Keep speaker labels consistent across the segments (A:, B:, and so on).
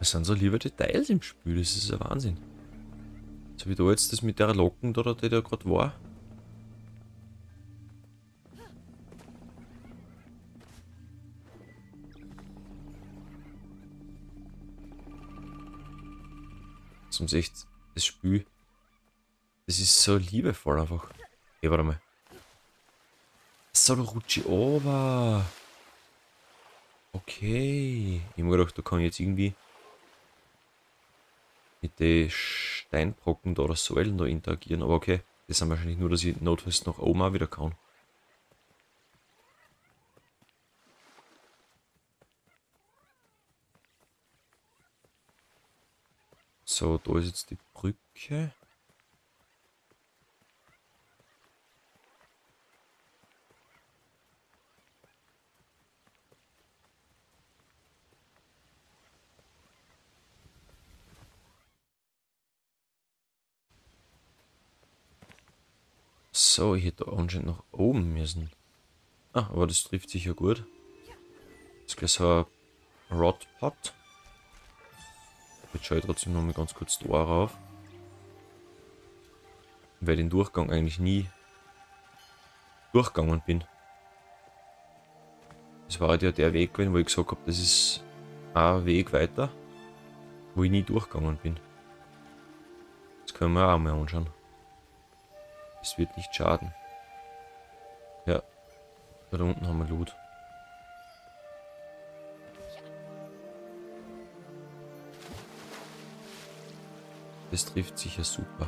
A: Es sind so liebe Details im Spiel, das ist ein Wahnsinn. So wie da jetzt das mit der Locken da, die da gerade war. Zum echt das Spiel. Das ist so liebevoll einfach. Hey, warte mal. So, da rutsche ich runter. Okay. Ich hab mir gedacht, da kann ich jetzt irgendwie mit den Steinbrocken da oder Säulen da interagieren. Aber okay. Das sind wahrscheinlich nur, dass ich notfalls nach oben auch wieder kann. So, da ist jetzt die Brücke. So, ich hätte anscheinend nach oben müssen. Ah, aber das trifft sich ja gut. Das ist gleich so ein Rodpot. Jetzt schaue ich trotzdem noch mal ganz kurz da rauf. Weil den Durchgang eigentlich nie durchgegangen bin. Das war halt ja der Weg gewesen, wo ich gesagt habe, das ist ein Weg weiter, wo ich nie durchgegangen bin. Das können wir auch mal anschauen. Das wird nicht schaden. Ja, da unten haben wir Loot. Das trifft sicher super.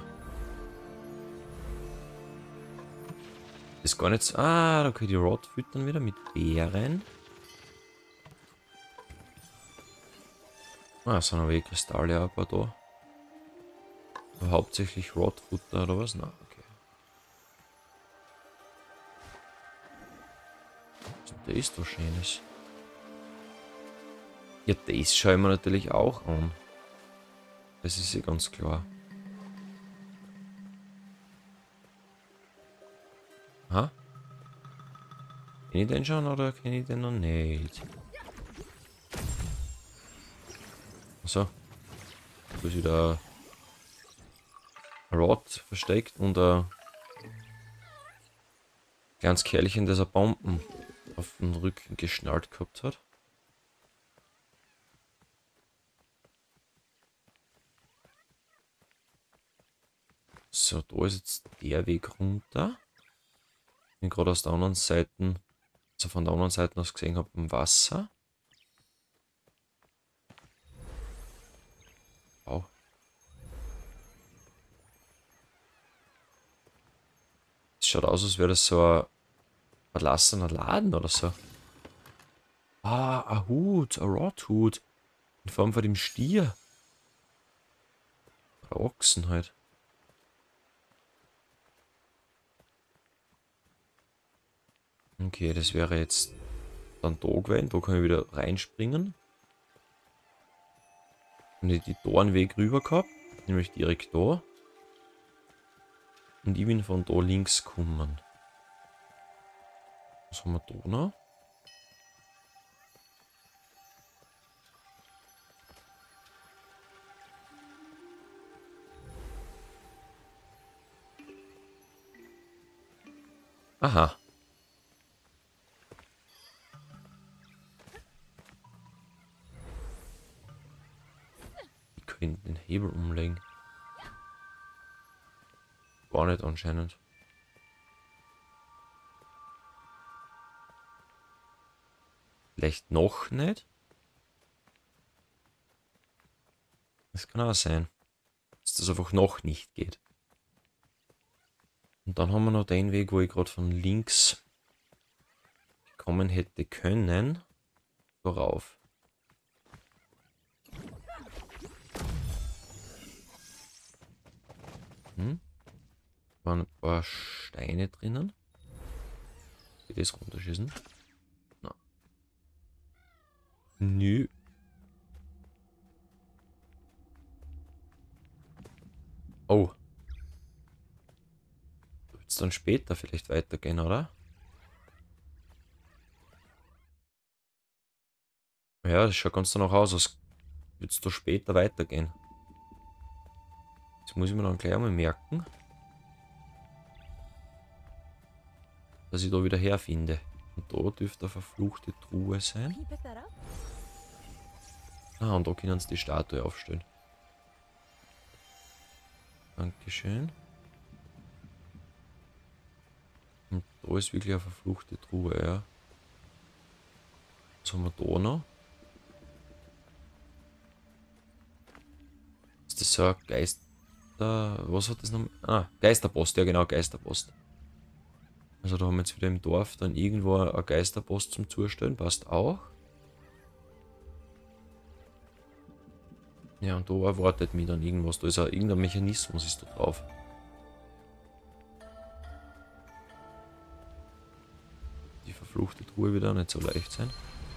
A: Das ist gar nicht so. Ah, da kann ich die Rod füttern wieder mit Beeren. Ah, es sind aber Kristalle auch ein paar da. Aber hauptsächlich Rodfutter oder was? Na, okay. Was ist da Schönes? Ja, das schauen wir natürlich auch an. Das ist ja ganz klar. Ha? Kenn ich den schon oder kenne ich den noch nicht? So. Da ist wieder ein Rod versteckt und ein kleines Kerlchen, das eine Bomben auf den Rücken geschnallt gehabt hat. So, da ist jetzt der Weg runter. Ich bin gerade aus der anderen Seite, also von der anderen Seite aus gesehen habe, im Wasser. Wow. Es schaut aus, als wäre das so ein verlassener Laden oder so. Ah, ein Hut, ein Rot-Hut. In Form von dem Stier. Oder Ochsen halt. Okay, das wäre jetzt dann da gewesen. Da kann ich wieder reinspringen. Und ich die da einen Weg rüber gehabt. Nämlich direkt da. Und ich bin von da links gekommen. Was haben wir da noch? Aha. Ich könnte den Hebel umlegen. Gar nicht anscheinend. Vielleicht noch nicht? Das kann auch sein. Dass das einfach noch nicht geht. Und dann haben wir noch den Weg, wo ich gerade von links kommen hätte können. Worauf? Waren ein paar Steine drinnen. Geht das runterschießen? Na. Nö. Oh. Wird es dann später vielleicht weitergehen, oder? Ja, das schaut ganz danach aus, als Wird es da später weitergehen? Das muss ich mir dann gleich einmal merken, dass ich da wieder herfinde. Und da dürfte eine verfluchte Truhe sein. Ah, und da können sie die Statue aufstellen. Dankeschön. Und da ist wirklich eine verfluchte Truhe, ja. Was haben wir da noch? Ist das so ein Geister... Was hat das noch? Ah, Geisterpost, ja genau, Geisterpost. Also da haben wir jetzt wieder im Dorf dann irgendwo eine Geisterpost zum Zustellen, passt auch. Ja, und da erwartet mich dann irgendwas. Da ist auch irgendein Mechanismus ist da drauf. Die verfluchte Truhe wird auch nicht so leicht sein.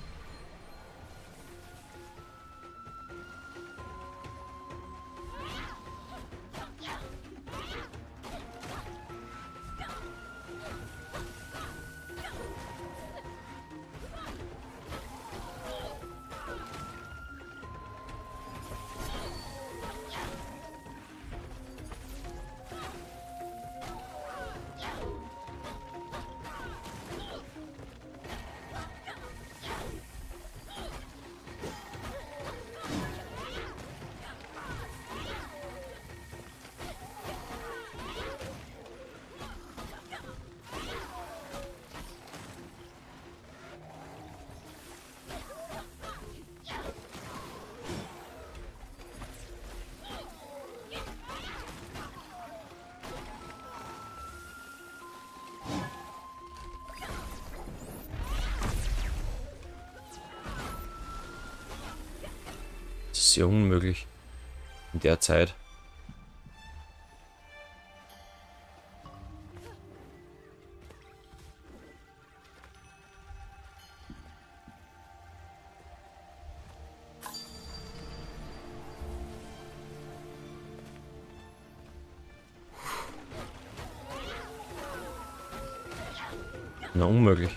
A: Das ist ja unmöglich. In der Zeit. Na, unmöglich.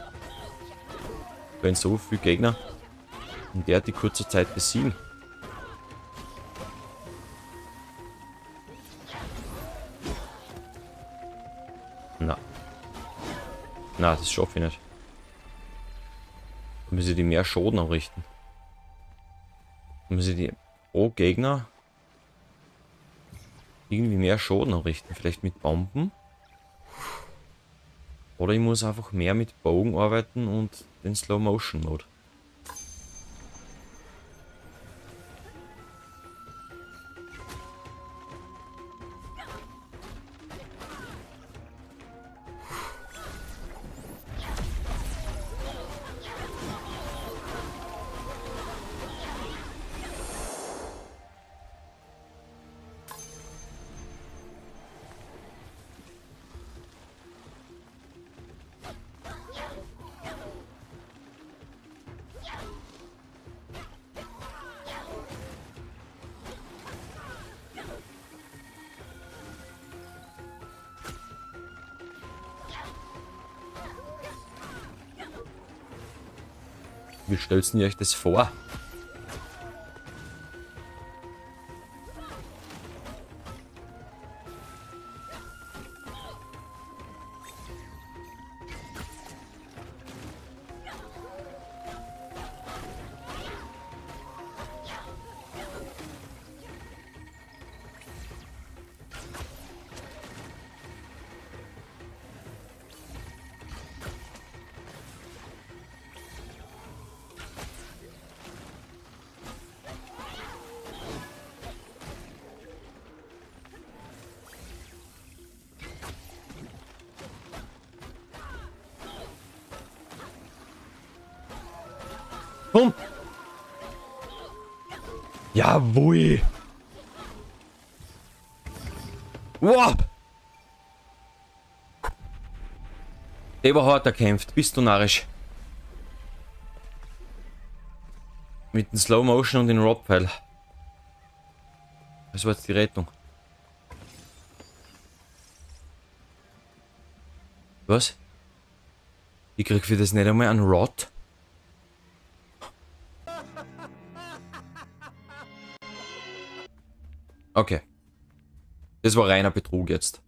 A: Wenn so viele Gegner in der die kurze Zeit besiegen. Na. Na, das schaffe ich nicht. Da müssen die mehr Schaden anrichten. Da müssen die pro Gegner irgendwie mehr Schaden anrichten. Vielleicht mit Bomben. Oder ich muss einfach mehr mit Bogen arbeiten und den Slow-Motion-Mode. Wie stellt ihr euch das vor? Komm! Jawohl! Wow! Der war hart erkämpft, bist du narrisch. Mit dem Slow Motion und den Rob-Pfeil. Das war jetzt die Rettung. Was? Ich krieg für das nicht einmal einen Rot? Das war reiner Betrug jetzt.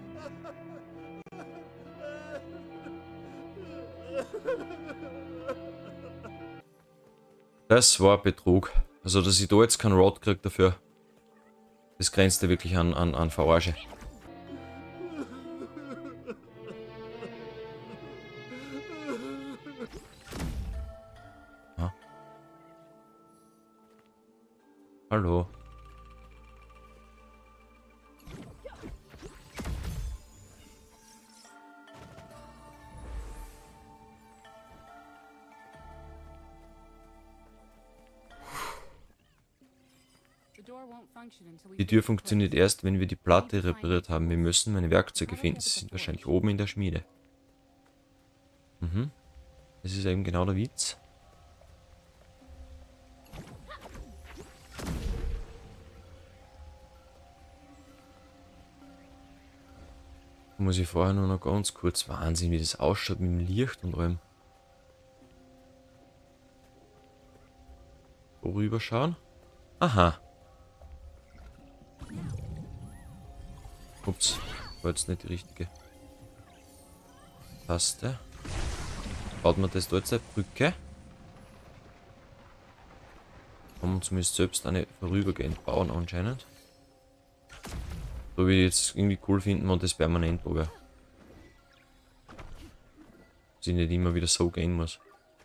A: Das war Betrug. Also, dass ich da jetzt keinen Rod krieg dafür, das grenzte wirklich an Verarsche. Ah. Hallo. Die Tür funktioniert erst, wenn wir die Platte repariert haben. Wir müssen meine Werkzeuge finden. Sie sind wahrscheinlich oben in der Schmiede. Mhm. Das ist eben genau der Witz. Muss ich vorher nur noch ganz kurz Wahnsinn, wie das ausschaut mit dem Licht und allem. So rüberschauen. Aha. Ups, war jetzt nicht die richtige Taste. Baut man das da jetzt eine Brücke? Kann man zumindest selbst eine vorübergehend bauen anscheinend. So wie ich jetzt irgendwie cool finden, wenn das permanent da wäre. Dass ich nicht immer wieder so gehen muss.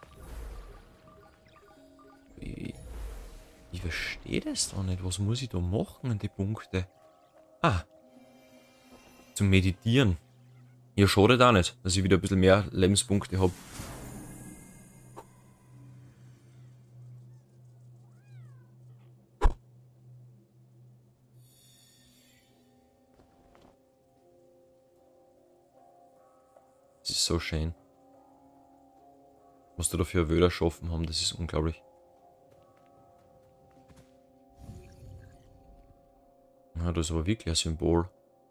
A: Ich verstehe das da nicht. Was muss ich da machen an die Punkte? Ah. Zum Meditieren. Ja, schadet auch nicht, dass ich wieder ein bisschen mehr Lebenspunkte habe. Das ist so schön. Was da dafür Wälder schaffen haben, das ist unglaublich. Ja, das ist aber wirklich ein Symbol.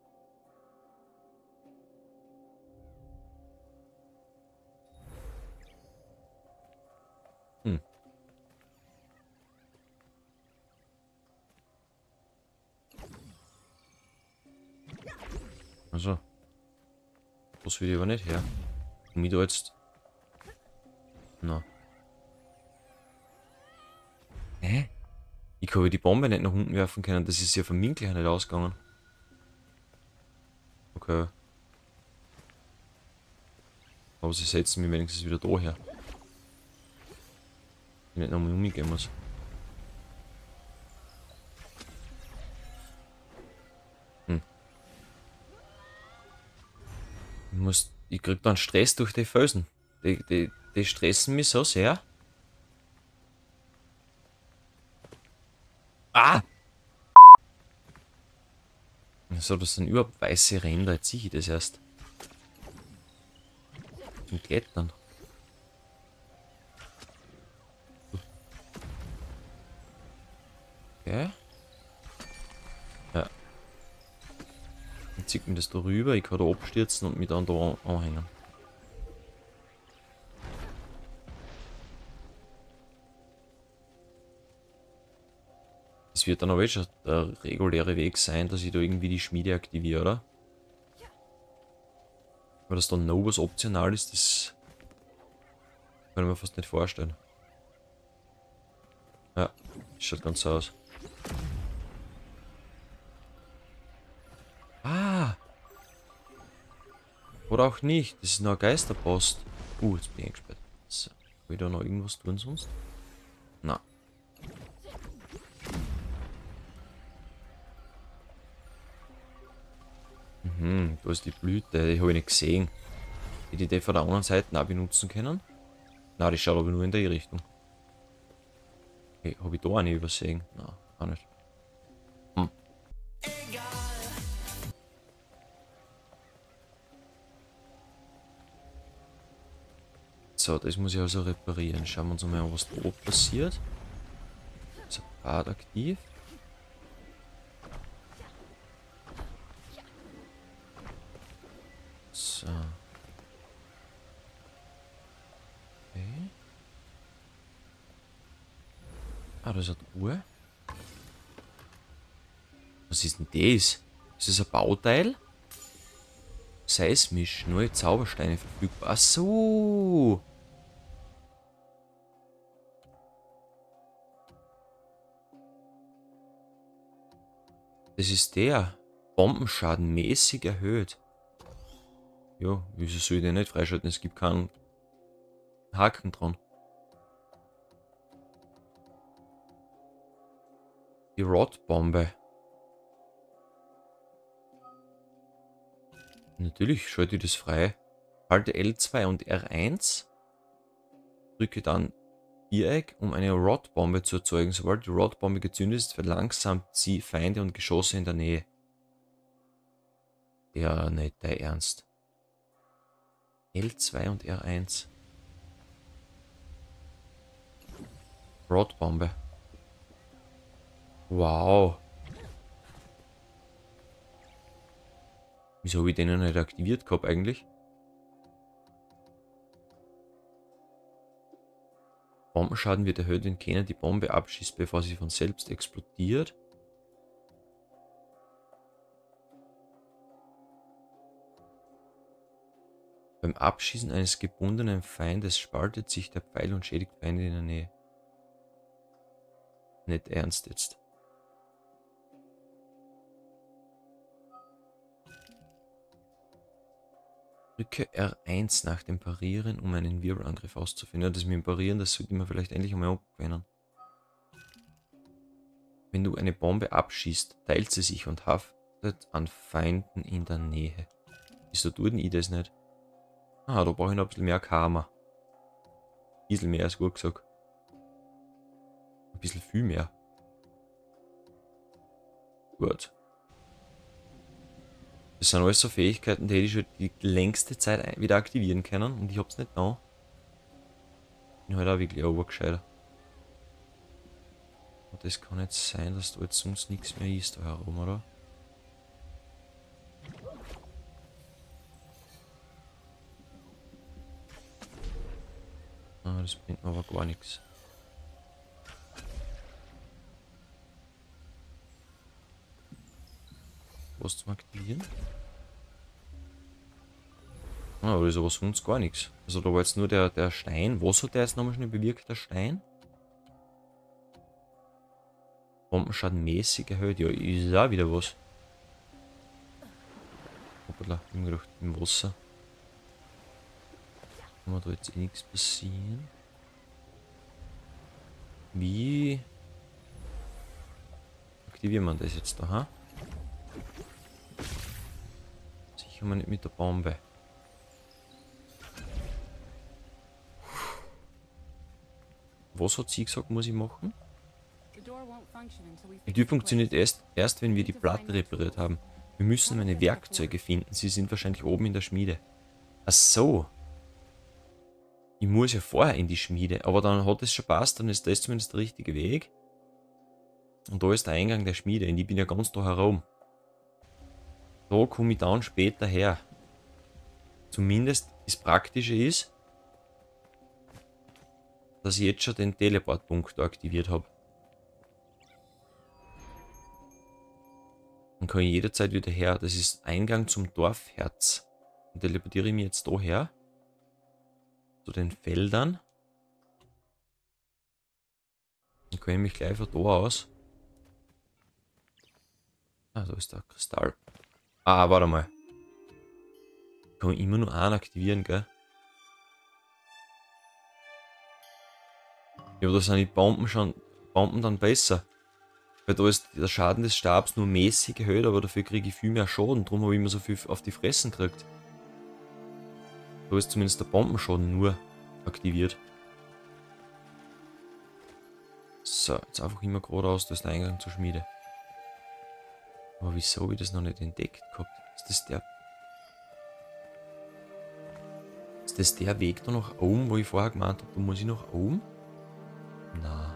A: Hm. Also. Das will ich aber nicht her. Und mich da jetzt. Na. Hä? Ich habe die Bombe nicht nach unten werfen können. Das ist ja vom Winkel her nicht ausgegangen. Okay. Aber sie setzen mich wenigstens wieder da her. Ich nicht nochmal umgehen muss. Ich krieg dann Stress durch die Felsen. Die stressen mich so sehr. Ah! So, das sind überhaupt weiße Ränder. Jetzt sehe ich das erst. Zum Klettern. Okay. Ja. Dann zieht mir das da rüber. Ich kann da abstürzen und mich dann da anhängen. Es wird dann aber schon der reguläre Weg sein, dass ich da irgendwie die Schmiede aktiviere, oder? Weil das dann noch was optional ist, das kann ich mir fast nicht vorstellen. Ja, das schaut ganz so aus. Ah! Oder auch nicht, das ist noch ein Geisterpost. Jetzt bin ich eingesperrt. So, will ich da noch irgendwas tun sonst? Na. Mhm, da ist die Blüte, die habe ich nicht gesehen. Hätte ich die von der anderen Seite auch benutzen können? Na, die schaut aber nur in der Richtung. Okay, habe ich da eine übersehen? Na, auch nicht. Hm. So, das muss ich also reparieren. Schauen wir uns mal an, was da oben passiert. Ist ein Bad aktiv? So. Okay. Ah, da ist eine Truhe. Was ist denn das? Ist das ein Bauteil? Seismisch, neue Zaubersteine verfügbar. Ach so. Das ist der. Bombenschaden mäßig erhöht. Ja, wieso soll ich den nicht freischalten? Es gibt keinen Haken dran. Die Rot-Bombe. Natürlich schalte ich das frei. Halte L2 und R1. Drücke dann Viereck, um eine Rot-Bombe zu erzeugen. Sobald die Rot-Bombe gezündet ist, verlangsamt sie Feinde und Geschosse in der Nähe. Ja, nicht dein Ernst. L2 und R1. Rot-Bombe. Wow. Wieso habe ich den noch nicht aktiviert gehabt eigentlich? Bombenschaden wird erhöht, wenn keiner die Bombe abschießt, bevor sie von selbst explodiert. Beim Abschießen eines gebundenen Feindes spaltet sich der Pfeil und schädigt Feinde in der Nähe. Nicht ernst jetzt. Drücke R1 nach dem Parieren, um einen Wirbelangriff auszuführen. Ja, das mit dem Parieren, das sollte man vielleicht endlich einmal abgewöhnen. Wenn du eine Bombe abschießt, teilt sie sich und haftet an Feinden in der Nähe. Wieso tut denn ich das nicht? Ah, da brauche ich noch ein bisschen mehr Karma. Ein bisschen mehr ist gut gesagt. Ein bisschen viel mehr. Gut. Das sind alles so Fähigkeiten, die hätte ich schon die längste Zeit wieder aktivieren können und ich hab's nicht da. Bin halt auch wirklich obergescheit. Und das kann nicht sein, dass da jetzt sonst nichts mehr ist da herum, oder? Ah, das bringt mir aber gar nichts. Was zum Aktivieren? Ah, aber das ist aber sonst gar nichts. Also da war jetzt nur der Stein. Was hat der jetzt nochmal schnell bewirkt, der Stein? Bombenschaden mäßig erhöht. Ja, ist auch wieder was. Hoppala, ich hab mir gedacht, im Wasser. Kann mir da jetzt eh nichts passieren. Wie aktivieren wir das jetzt da, ha? Sicher mal nicht mit der Bombe. Was hat sie gesagt, muss ich machen? Die Tür funktioniert erst, wenn wir die Platte repariert haben. Wir müssen meine Werkzeuge finden. Sie sind wahrscheinlich oben in der Schmiede. Ach so. Ich muss ja vorher in die Schmiede. Aber dann hat es schon passt, dann ist das zumindest der richtige Weg. Und da ist der Eingang der Schmiede. Und ich bin ja ganz da herum. Da komme ich dann später her. Zumindest das Praktische ist, dass ich jetzt schon den Teleportpunkt aktiviert habe. Dann kann ich jederzeit wieder her. Das ist Eingang zum Dorfherz. Dann teleportiere ich mich jetzt da her. Zu den Feldern. Dann kann ich mich gleich von da aus. Ah, da ist der Kristall. Ah, warte mal. Kann ich immer nur einen aktivieren, gell? Ja, aber da sind die Bomben dann besser. Weil da ist der Schaden des Stabs nur mäßig erhöht, aber dafür kriege ich viel mehr Schaden. Darum habe ich immer so viel auf die Fressen gekriegt. Da ist zumindest der Bombenschaden nur aktiviert. So, jetzt einfach immer geradeaus, da ist der Eingang zur Schmiede. Aber wieso habe ich das noch nicht entdeckt gehabt? Ist das der Weg da nach oben, wo ich vorher gemeint habe, da muss ich nach oben? Na.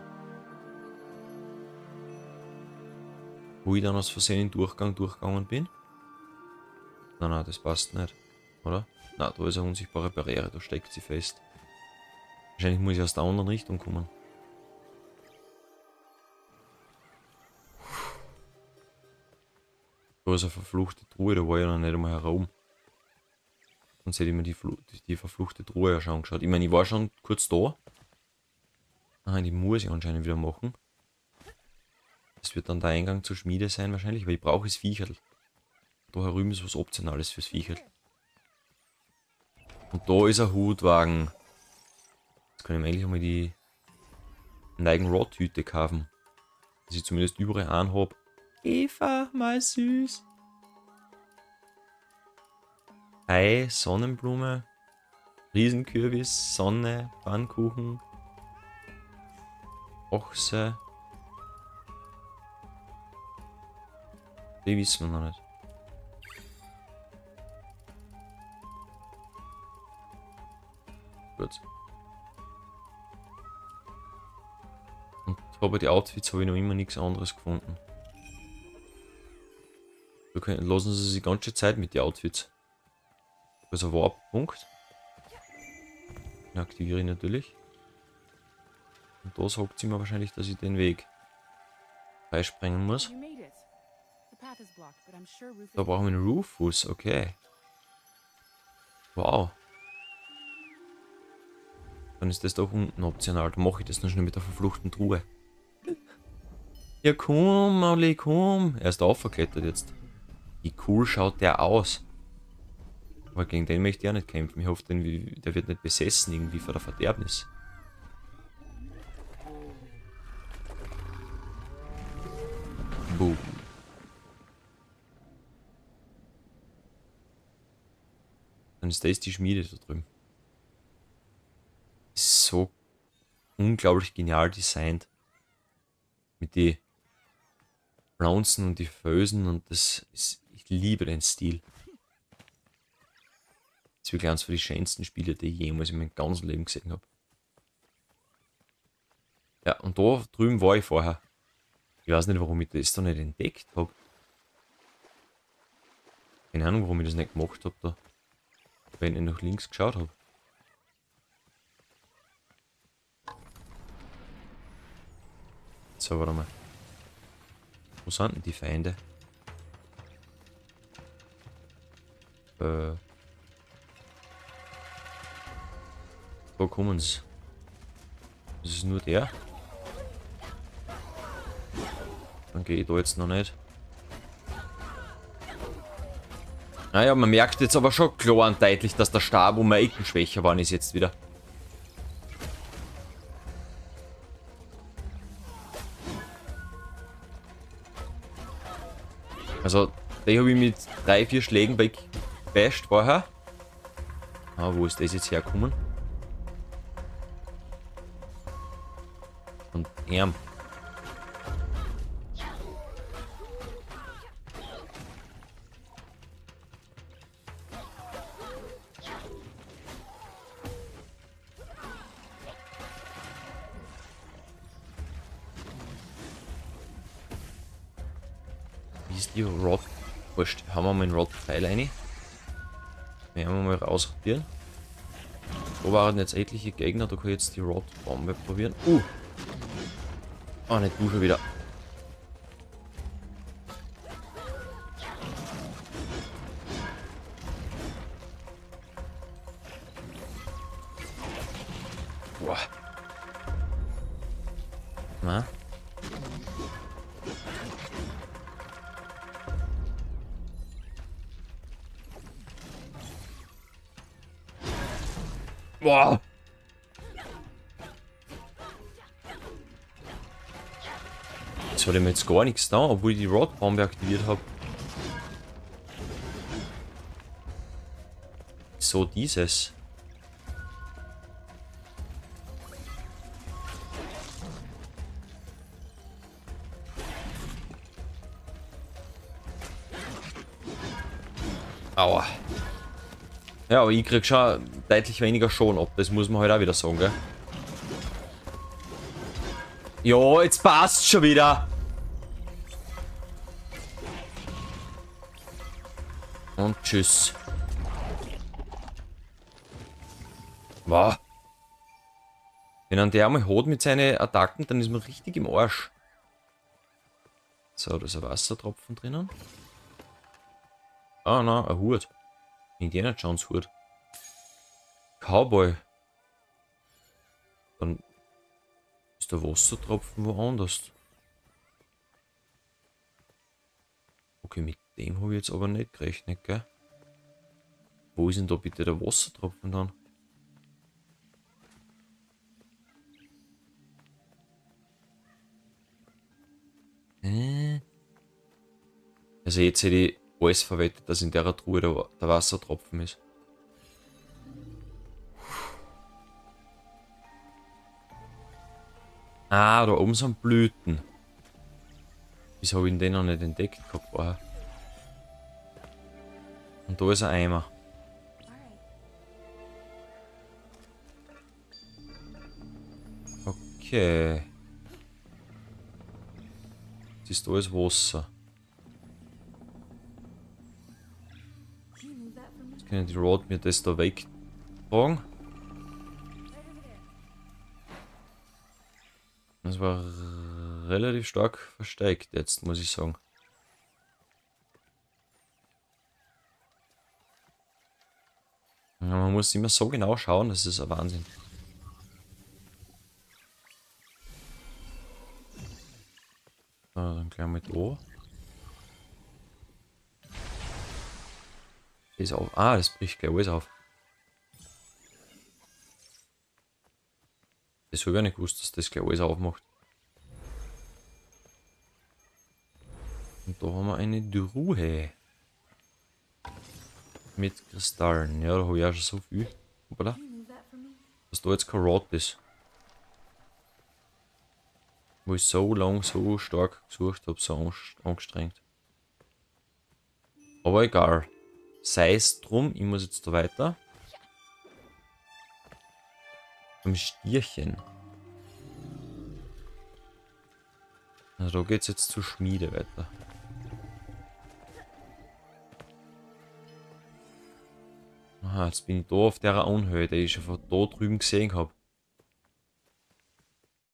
A: Wo ich dann aus Versehen in Durchgang durchgegangen bin? Nein, das passt nicht, oder? Na, da ist eine unsichtbare Barriere, da steckt sie fest. Wahrscheinlich muss ich aus der anderen Richtung kommen. Da ist eine verfluchte Truhe, da war ich noch nicht einmal herum. Sonst hätte ich mir die verfluchte Truhe ja schon angeschaut. Ich meine, ich war schon kurz da. Aha, die muss ich anscheinend wieder machen. Das wird dann der Eingang zur Schmiede sein wahrscheinlich, weil ich brauche das Viecherl. Da herüben ist was Optionales fürs Viecherl. Und da ist ein Hutwagen. Jetzt kann ich mir eigentlich einmal die Neigen-Rod-Hüte kaufen. Dass ich zumindest überall einen habe. Eva, mal süß. Ei, Sonnenblume, Riesenkürbis, Sonne, Pfannkuchen, Ochse. Die wissen wir noch nicht. Gut. Und aber die Outfits habe ich noch immer nichts anderes gefunden. Lassen sie sich die ganze Zeit mit den Outfits. Also Warp-Punkt. Den aktiviere ich natürlich. Und da sagt sie mir wahrscheinlich, dass ich den Weg freisprengen muss. Da brauchen wir einen Rufus, okay. Wow. Dann ist das doch unten optional. Dann mache ich das noch schnell mit der verfluchten Truhe. Ja komm, Mauli, komm. Er ist aufgeklettert jetzt. Wie cool schaut der aus. Aber gegen den möchte ich auch nicht kämpfen. Ich hoffe, der wird nicht besessen irgendwie von der Verderbnis. Boom. Dann ist das die Schmiede da drüben. Ist so unglaublich genial designt. Mit den Bronzen und die Felsen und das ist. Ich liebe den Stil. Das ist wirklich eines von den schönsten Spiele, die ich jemals in meinem ganzen Leben gesehen habe. Ja, und da drüben war ich vorher. Ich weiß nicht, warum ich das da nicht entdeckt habe. Keine Ahnung, warum ich das nicht gemacht habe da. Wenn ich nach links geschaut habe. So, warte mal. Wo sind denn die Feinde? Da kommen sie. Das ist nur der. Dann gehe ich da jetzt noch nicht. Naja, man merkt jetzt aber schon klar und deutlich, dass der Stab um Ecken schwächer war ist jetzt wieder. Also, den habe ich mit 3-4 Schlägen wegbasht vorher. Ah, wo ist das jetzt hergekommen? Und Arm. Wie ist die Rod? Wurscht, haben wir mal einen Rod-Pfeil rein. Werden wir mal rausrotieren. Da waren jetzt etliche Gegner, da kann ich jetzt die Rod-Bombe probieren. Oh, nicht du schon wieder. Boah. Na? Boah. Jetzt hat er mir jetzt gar nichts da, obwohl ich die Rod-Bombe aktiviert habe. So dieses. Aua. Ja, aber ich krieg schon deutlich weniger Schaden ab, das muss man halt auch wieder sagen, gell? Ja, jetzt passt schon wieder. Und tschüss. Wow. Wenn er der einmal hat mit seinen Attacken, dann ist man richtig im Arsch. So, da ist ein Wassertropfen drinnen. Ah, nein, ein Hut. Indiana Jones Hut. Cowboy. Dann ist der Wassertropfen woanders. Okay, mit dem habe ich jetzt aber nicht gerechnet, gell? Wo ist denn da bitte der Wassertropfen dann? Also jetzt hätte ich alles verwettet, dass in der Truhe der Wassertropfen ist. Ah, da oben sind Blüten. Wieso habe ich den noch nicht entdeckt gehabt vorher? Und da ist ein Eimer. Okay. Das ist alles Wasser. Jetzt können die Rod mir das da wegtragen. Das war relativ stark versteckt jetzt, muss ich sagen. Ja, man muss immer so genau schauen, das ist ein Wahnsinn. So, dann gleich mit O. Das auf. Ah, das bricht gleich alles auf. Das habe ich gar nicht gewusst, dass das gleich alles aufmacht. Und da haben wir eine Truhe. Mit Kristallen. Ja, da habe ich auch schon so viel. Hoppala. Dass da jetzt kein Rot ist. Wo ich so lang so stark gesucht habe, so angestrengt. Aber egal. Sei es drum, ich muss jetzt da weiter. Am Stierchen. Also da geht es jetzt zur Schmiede weiter. Aha, jetzt bin ich da auf der Anhöhe, die ich schon von da drüben gesehen habe.